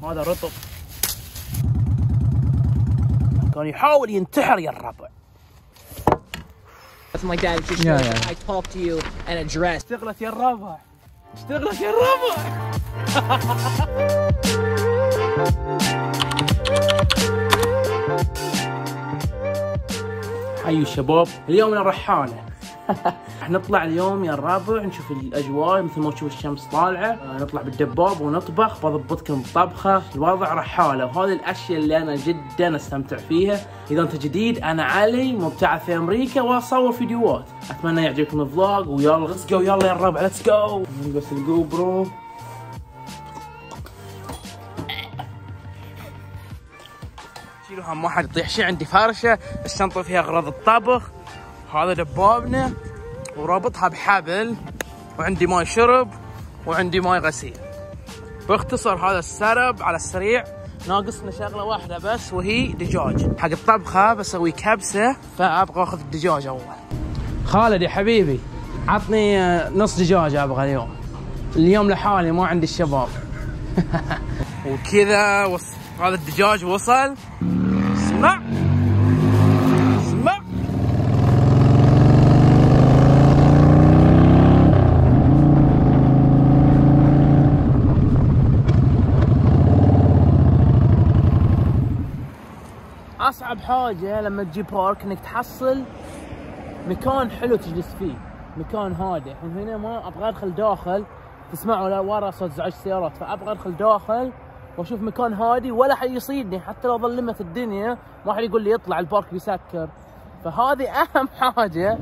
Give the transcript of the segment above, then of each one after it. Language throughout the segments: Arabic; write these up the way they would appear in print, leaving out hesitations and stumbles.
هذا رطب كان يحاول ينتحر يا الربع. Something like that. Just I talk to you and address. اشتغلت يا الربع، اشتغلت يا الربع. حيو الشباب، اليوم الرحالة. راح نطلع اليوم يا الربع نشوف الاجواء مثل ما تشوف الشمس طالعه، نطلع بالدباب ونطبخ، بضبطكم الطبخه، الوضع رحاله، وهذه الاشياء اللي انا جدا استمتع فيها. اذا انت جديد انا علي مبتعث في امريكا واصور فيديوهات، اتمنى يعجبكم الفلوج ويلا ليتس جو. يلا يا الربع ليتس جو. نلبس الجو برو. شيلوا هم واحد يطيح شيء. عندي فرشه، الشنطه فيها اغراض الطبخ، هذا دبابنا ورابطها بحبل، وعندي ماي شرب وعندي ماي غسيل. باختصار هذا السرب على السريع. ناقصنا شغله واحده بس وهي دجاج حق الطبخه، بسوي كبسه فابغى اخذ الدجاج اول. خالد يا حبيبي عطني نص دجاج ابغى اليوم لحالي ما عندي الشباب. وكذا هذا الدجاج وصل. اسمع أصعب حاجة لما تجي بارك إنك تحصل مكان حلو تجلس فيه، مكان هادئ. هنا ما أبغى أدخل داخل، تسمعوا ورا صوت زعج سيارات، فأبغى أدخل داخل وأشوف مكان هادي ولا حد يصيدني. حتى لو ظلمت الدنيا ما حد يقول لي يطلع البارك بيسكر، فهذه أهم حاجة.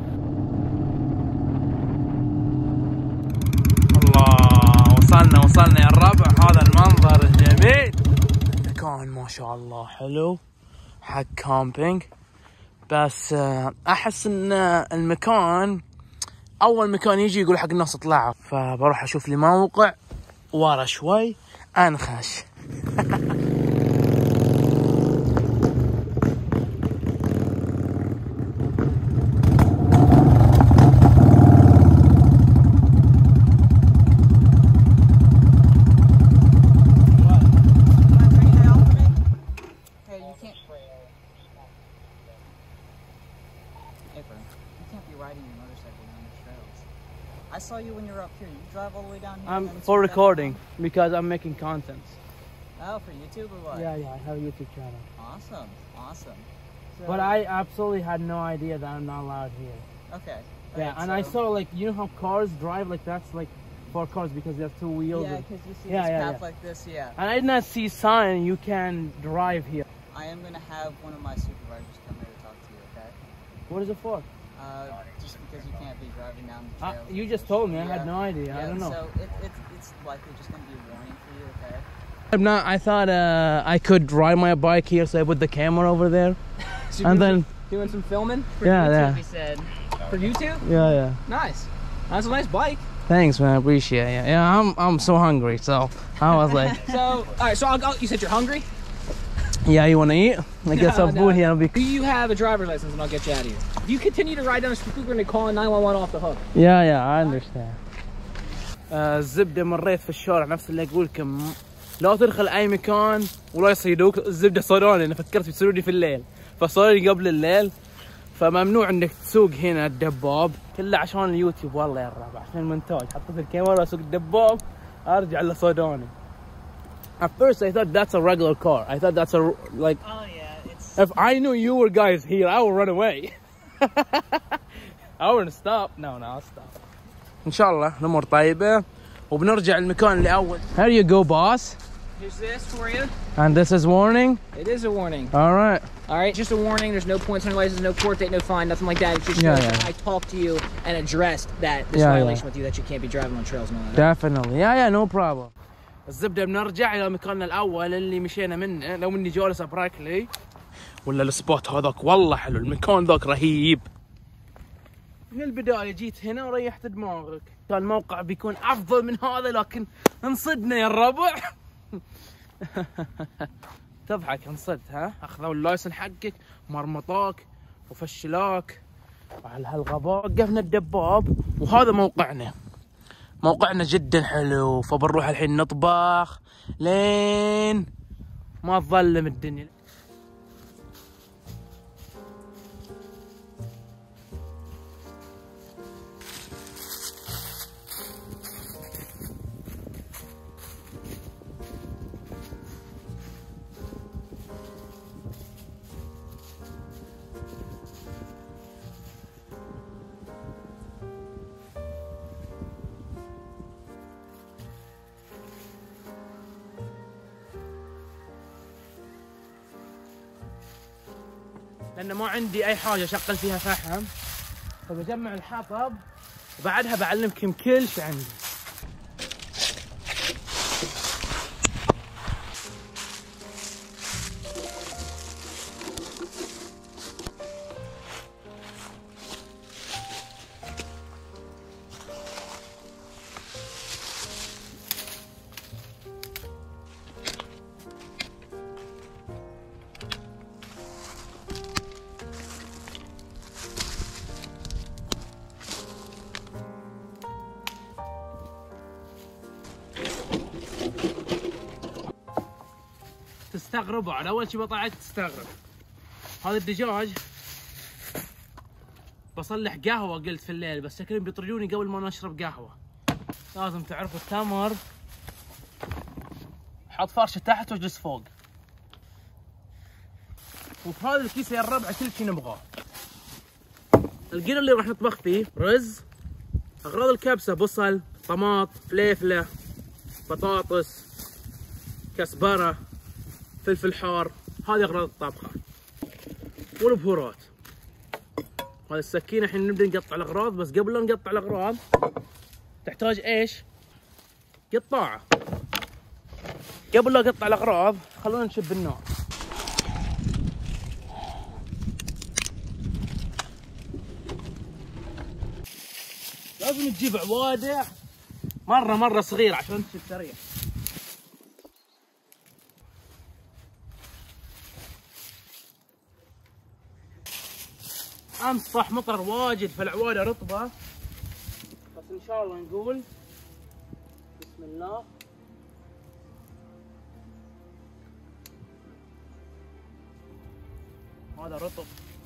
الله وصلنا يا الربع. هذا المنظر الجميل، مكان ما شاء الله حلو حق كامبينج. بس احس ان المكان اول مكان يجي يقول حق الناس اطلعوا، فبروح اشوف لي موقع ورا شوي انخش. I saw you when you were up here. You drive all the way down here. I'm for recording because I'm making content. Oh, for YouTube or what? Yeah, I have a YouTube channel. Awesome. So, but I absolutely had no idea that I'm not allowed here. Okay. Yeah, and I saw like, you know how cars drive like that's like for cars because they have two wheels. Yeah, because you see this path like this, And I did not see sign you can drive here. I am going to have one of my supervisors come here to talk to you, okay? What is it for? Just because you can't be driving down the trails. You just told me. I had no idea. I don't know. So it's likely just going to be a warning for you, okay? I thought I could ride my bike here, so I put the camera over there. So and then doing some filming for YouTube, he said. For YouTube? Yeah. Nice. That's a nice bike. Thanks, man. I appreciate it. Yeah, I'm so hungry, so I was like. So, all right. So you said you're hungry? Yeah, you want to eat? I get some food here. Do you have a driver's license and I'll get you out of here? If you continue to ride down the street, we're going to call 911 off the hook. Yeah, I understand. الزبدة مريت في الشارع نفس اللي أقول لكم، لا تدخل أي مكان ولا يصيدوك. الزبدة صادوني، أنا فكرت بيصيدوني في الليل، فصاروني قبل الليل. فممنوع إنك تسوق هنا الدباب، كله عشان اليوتيوب. والله يا الربع عشان المونتاج، حطيت الكاميرا أسوق الدباب أرجع إلا صادوني. At first I thought that's a regular car. I thought that's a like. Oh yeah, it's. If I knew you were guys here, I would run away. I wouldn't stop. No, I'll stop. إن شاء الله الأمور طيبة وبنرجع المكان اللي أول. Here you go, boss. Here's this for you. And this is warning. It is a warning. All right. All right, just a warning. There's no points on your license, no court date, no fine, nothing like that. It's just I talked to you and addressed this violation with you that you can't be driving on trails and all that. Definitely. Yeah, no problem. الزبدة بنرجع إلى مكاننا الأول اللي مشينا منه. لو إني جالس أبراك لي ولا السبوت هذاك والله حلو، المكان ذاك رهيب. من البداية جيت هنا وريحت دماغك. كان الموقع بيكون أفضل من هذا لكن انصدنا يا الربع. تضحك انصدت ها؟ أخذوا اللايسن حقك مرمطاك وفشلاك على هالغباء. وقفنا الدباب وهذا موقعنا. موقعنا جدا حلو، فبنروح الحين نطبخ لين ما تظلم الدنيا. لأن ما عندي أي حاجة أشغل فيها فحم، فبجمع الحطب وبعدها بعلمكم كل شيء عندي. تستغربوا على اول شيء بطلعت تستغرب. هذا الدجاج بصلح قهوه قلت في الليل، بس شكلهم بيطردوني قبل ما نشرب قهوه. لازم تعرفوا التمر حط فرشه تحت واجلس فوق. وفي هذا الكيس يا الربع كل شيء نبغاه. القدر اللي راح نطبخ فيه رز، اغراض الكبسه بصل، طماط، فليفله، بطاطس، كزبره، فلفل حار. هذه اغراض الطبخه والبهارات. هذه السكينه الحين نبدا نقطع الاغراض، بس قبل لا نقطع الاغراض تحتاج ايش؟ قطاعه. قبل لا اقطع الاغراض خلونا نشب النار. لازم تجيب عوادة مرة صغيرة عشان تشب سريع. امس صح مطر واجد فالعوادة رطبة، بس ان شاء الله نقول بسم الله. هذا رطب.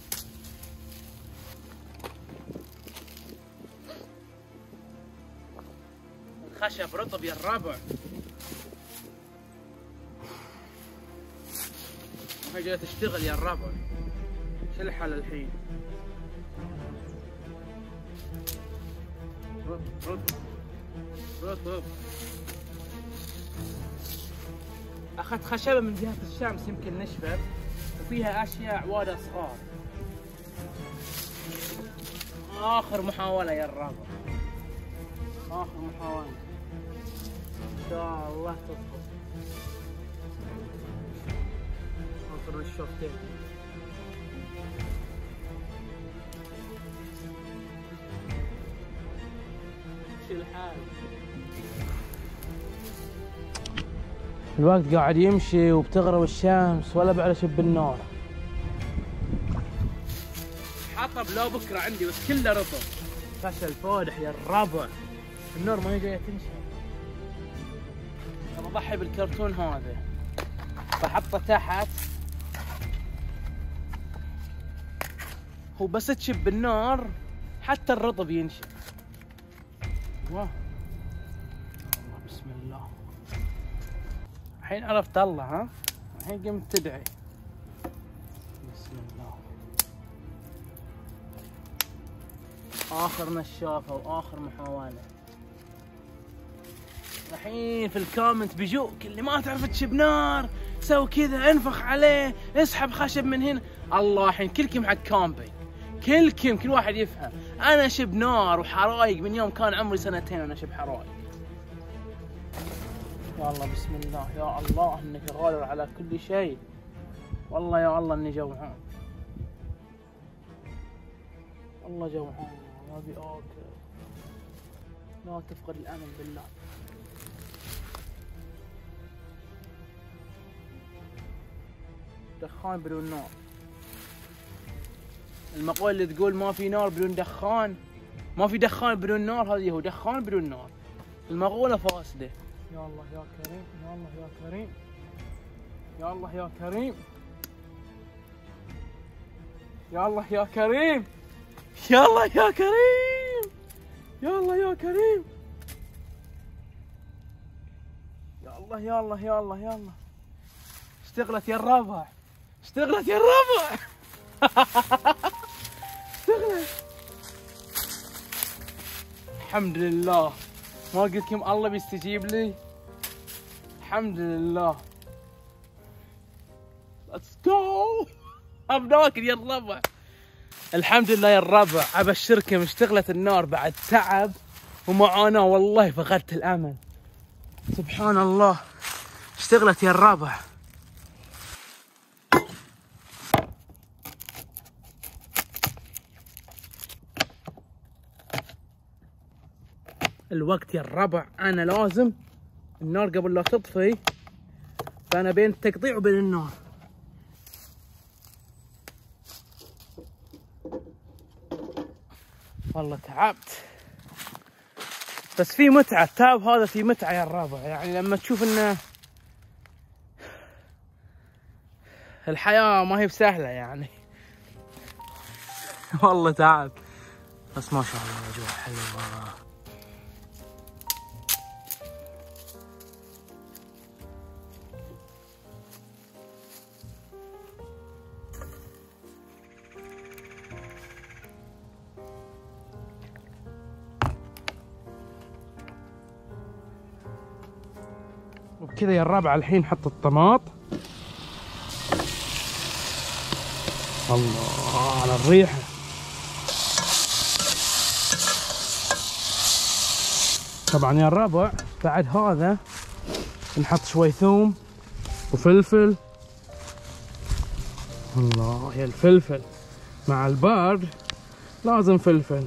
الخشب رطب يا الربع. هاي جاية تشتغل يا الربع. شو الحل الحين؟ رطب. اخذت خشبة من جهة الشمس يمكن نشفت، وفيها اشياء عوادة صغار. اخر محاولة يا الربع، اخر محاولة ان شاء الله تضبط. اخر الشوطين. شو الحال؟ الوقت قاعد يمشي وبتغرب الشمس ولا بعد اشب النار. حطب لو بكره عندي بس كله رطب. فشل فادح يا الربع. النار ما هي جايه تنشف. انا بضحي بالكرتون هذا بحطه تحت، هو بس تشب النار حتى الرطب ينشف. واه بسم الله. الحين عرفت الله. ها الحين قمت تدعي. بسم الله. اخر نشافه واخر محاوله. الحين في الكومنت بيجوك اللي ما تعرف تشب نار سوي كذا، انفخ عليه، اسحب خشب من هنا. الله الحين كلكم حق كامبينج، كلكم كل واحد يفهم. انا اشب نار وحرايق من يوم كان عمري 2 سنين انا اشب حرايق. يا الله بسم الله. يا الله انك غالب على كل شيء. والله يا الله اني جوعان، والله جوعان ما ابي اكل. لا تفقد الامل بالله. دخان بدون نار. المقولة اللي تقول ما في نار بدون دخان، ما في دخان بدون نار، هذه هو دخان بدون نار. المغولة فاسدة. يا الله يا كريم، يا الله يا كريم، يا الله يا كريم، يا الله يا كريم، يا الله يا كريم، يا الله يا كريم، يا الله يا الله يا الله يا الله. اشتغلت يا الربع، اشتغلت يا الربع. اشتغلت. الحمد لله، ما قلت لكم الله بيستجيب لي؟ الحمد لله. ليتس جو. بناكل يا الربع. الحمد لله يا الربع، ابشركم اشتغلت النار بعد تعب ومعاناه، والله فقدت الامل. سبحان الله، اشتغلت يا الربع. الوقت يا الربع انا لازم النار قبل لا تطفي، فانا بين التقطيع وبين النار. والله تعبت، بس في متعة. التعب هذا في متعة يا الربع، يعني لما تشوف ان الحياة ما هي بسهلة يعني. والله تعب، بس ما شاء الله الاجواء حلوة. وبكذا يا الربع الحين نحط الطماط. الله على الريحة. طبعا يا الربع بعد هذا نحط شوي ثوم وفلفل. الله يا الفلفل، مع البارد لازم فلفل.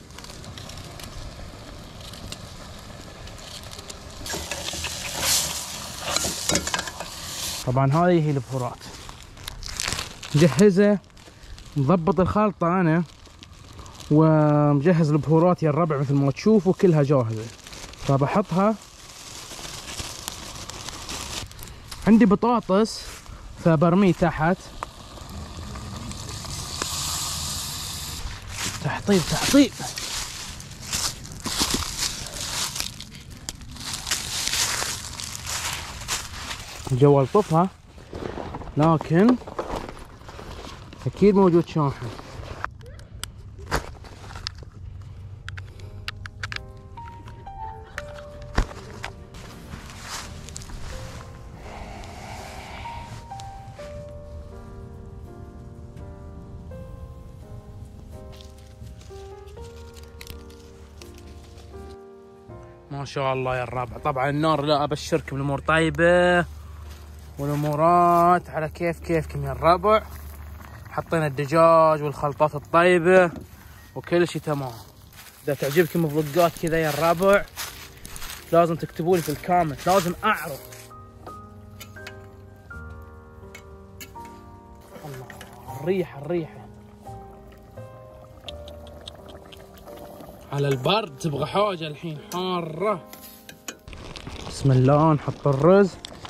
طبعا هذه هي البهارات مجهزة، مضبط الخلطة أنا ومجهز البهارات يا الربع مثل ما تشوفوا كلها جاهزة، فبحطها. عندي بطاطس فبرميه تحت. تحطيب تحطيب. جوا الطفها، لكن اكيد موجود شاحن. ما شاء الله يا الربع. طبعا النار لا ابشركم الامور طيبه والامورات على كيفكم يا الربع. حطينا الدجاج والخلطات الطيبه وكل شيء تمام. اذا تعجبكم الفلوقات كذا يا الربع لازم تكتبوا لي في الكومنت، لازم اعرف. الله الريحه الريحه على البرد تبغى حاجه الحين حاره. بسم الله نحط الرز.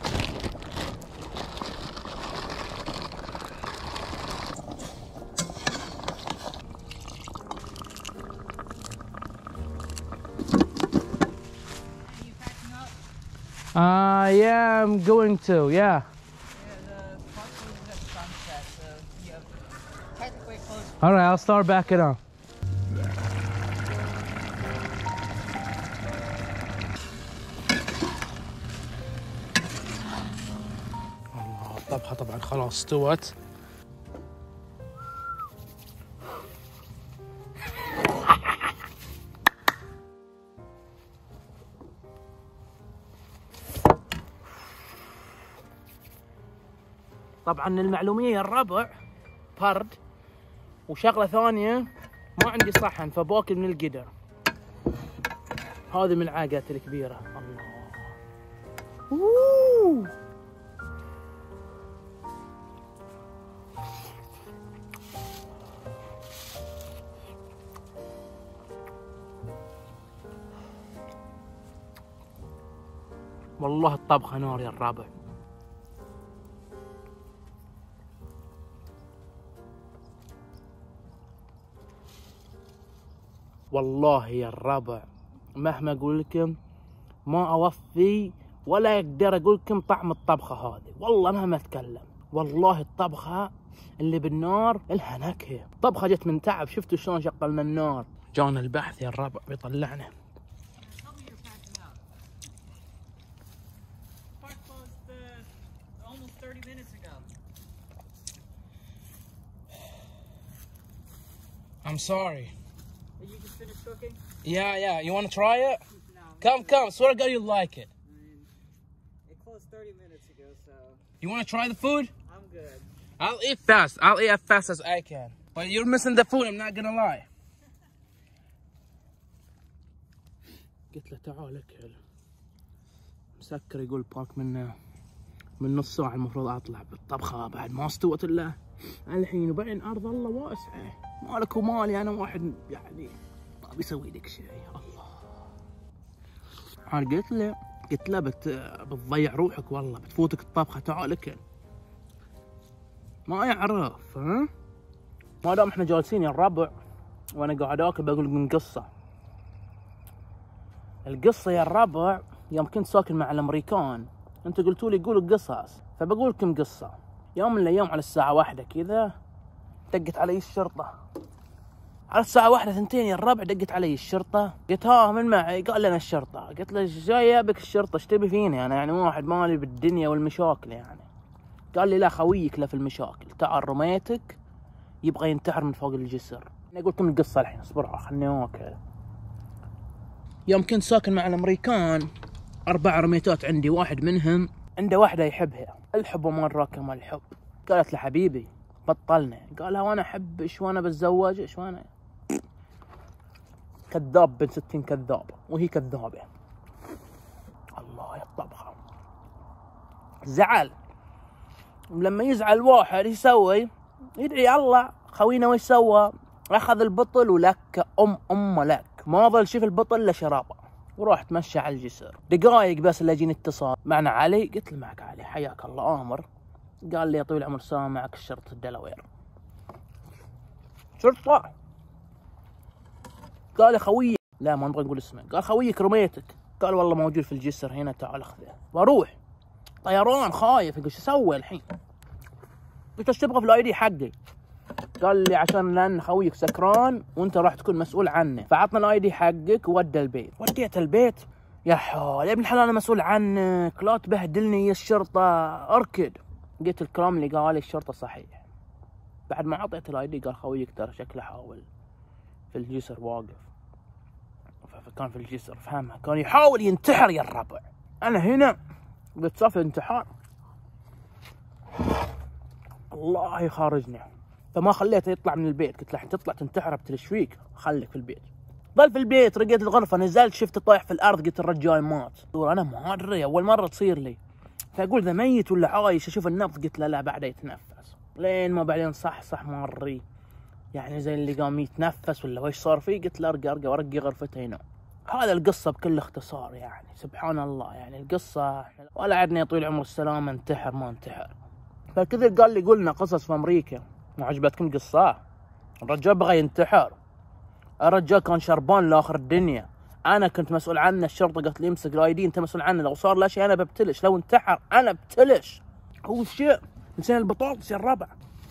Yeah, I'm going to, yeah. Yeah, the park closes at sunset, so you have technically closed. All right, I'll start backing up. الله الطبخة طبعا خلاص استوت. طبعا المعلومية يا الربع برد، وشغلة ثانية ما عندي صحن فباكل من القدر. هذه من العاقات الكبيرة. الله أوه. والله الطبخة نار يا الربع. والله يا الربع مهما اقول لكم ما اوفي ولا اقدر اقول لكم طعم الطبخة هذه، والله مهما اتكلم. والله الطبخة اللي بالنار لها نكهة. طبخة جت من تعب، شفتوا شلون شغلنا النار. جانا البحث يا الربع بيطلعنا. I'm sorry. You just finished cooking? Yeah. You want to try it? No. Come. Swear to God you'll like it. It closed 30 minutes ago, so... You want to try the food? I'm good. I'll eat fast. I'll eat as fast as I can. But you're missing the food, I'm not gonna lie. قلت له تعال اكل. مسكر يقول بارك من نص ساعة المفروض اطلع بالطبخة بعد ما استوت الا الحين، وبعدين ارض الله واسعة، مالك ومالي انا واحد يعني ما بيسوي لك شيء. الله. انا قلت له بتضيع روحك والله، بتفوتك الطبخة، تعال اكل. ما يعرف. ها ما دام احنا جالسين يا الربع وانا قاعد اكل بقول لكم قصة. القصة يا الربع يوم كنت ساكن مع الامريكان، انتوا قلتوا لي قولوا قصص، فبقول لكم قصة. يوم من الايام على الساعة 1 كذا دقت علي الشرطة. على الساعة 1 2 يا الربع دقت علي الشرطة. قلت ها من معي؟ قال لي انا الشرطة. قلت له جاي جابك الشرطة، ايش تبي فيني انا؟ يعني واحد مالي بالدنيا والمشاكل يعني. قال لي لا خويك له في المشاكل، تعال رميتك يبغى ينتحر من فوق الجسر. انا قلت لكم القصة الحين، اصبروا خلني اكل. يوم كنت ساكن مع الامريكان 4 رميتات عندي، واحد منهم عنده واحدة يحبها، الحب وما أدراك ما الحب. قالت له حبيبي بطلنا، قالها وانا احب ايش وانا بتزوج ايش وانا. كذاب بن 60 كذاب، وهي كذابة. الله يا الطبخة. زعل. لما يزعل واحد يسوي؟ يدعي الله. خوينا وش سوى؟ اخذ البطل ولك ام لك، ما ظل شيف البطل الا شرابه، وراح تمشى على الجسر. دقايق بس اللي يجيني اتصال، معنا علي؟ قلت له معك علي، حياك الله امر. قال لي يا طويل العمر السلام، معك شرطة الدلاوير. شرطة؟ قال لي خويك، لا ما نبغى نقول اسمه، قال خويك رميتك. قال والله موجود في الجسر هنا، تعال اخذه. واروح طيران خايف، قلت شو اسوي الحين؟ قلت ايش تبغى في الاي دي حقي؟ قال لي عشان لان خويك سكران وانت راح تكون مسؤول عنه، فعطنا الاي دي حقك وودى البيت. وديت البيت. يا حول يا ابن الحلال انا مسؤول عنك، لا تبهدلني يا الشرطه، اركد. قلت الكلام اللي قال لي الشرطه صحيح. بعد ما عطيت الاي دي قال خويك ترى شكله حاول في الجسر واقف، فكان في الجسر فهمها، كان يحاول ينتحر يا الربع. انا هنا قلت صافي انتحار، الله يخارجني. فما خليته يطلع من البيت، قلت له تطلع تنتحر بتلشفيك، خليك في البيت. ظل في البيت. رقيت الغرفه، نزلت شفته طايح في الارض، قلت الرجال مات. انا ما ادري، اول مره تصير لي، فاقول ذا ميت ولا عايش، اشوف النبض، قلت له لا بعده يتنفس. لين ما بعدين صح مري يعني زي اللي قام يتنفس ولا وش صار فيه. قلت له ارقى وارقي غرفته هنا. هذا القصه بكل اختصار يعني، سبحان الله يعني القصه. ولا عدني يا طويل العمر السلامه انتحر ما انتحر. فالكثير قال لي قلنا قصص في امريكا، ما عجبتكم قصة؟ الرجال بغى ينتحر، الرجال كان شربان لاخر الدنيا، انا كنت مسؤول عنه. الشرطه قالت لي امسك الاي دي انت مسؤول عنه، لو صار له شيء انا ببتلش، لو انتحر انا ببتلش. هو الشيء نسينا البطاطس يا الربع.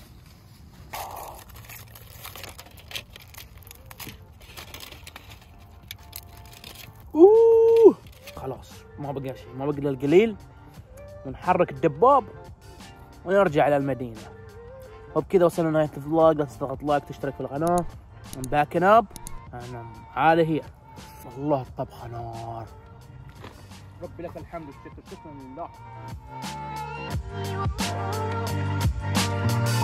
خلاص ما بقى شيء، ما بقى الا القليل، ونحرك الدباب ونرجع على المدينه. وبكذا وصلنا لنهاية الفلوج. لا تنسى تضغط لايك، تشترك في القناة. باكن اب انا هذه هي. والله الطبخة نار. ربي لك الحمد والشكر، شكرا لله.